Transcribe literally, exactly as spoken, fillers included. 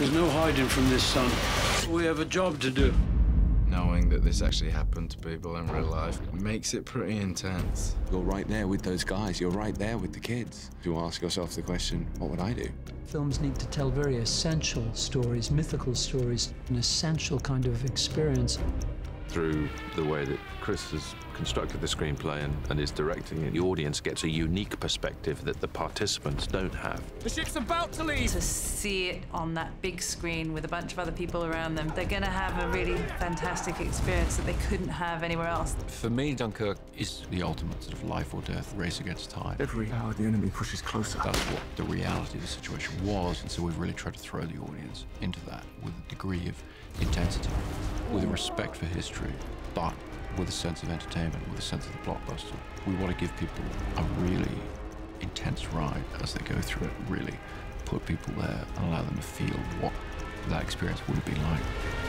There's no hiding from this, son. We have a job to do. Knowing that this actually happened to people in real life makes it pretty intense. You're right there with those guys. You're right there with the kids. You ask yourself the question, what would I do? Films need to tell very essential stories, mythical stories, an essential kind of experience. Through the way that Chris has constructed the screenplay and, and is directing it, the audience gets a unique perspective that the participants don't have. The ship's about to leave! To see it on that big screen with a bunch of other people around them, they're going to have a really fantastic experience that they couldn't have anywhere else. For me, Dunkirk is the ultimate sort of life or death race against time. Every hour the enemy pushes closer. That's what the reality of the situation was, and so we've really tried to throw the audience into that with a degree of intensity, with a respect for history, but with a sense of entertainment, with a sense of the blockbuster. We want to give people a really intense ride as they go through it, really put people there and allow them to feel what that experience would have been like.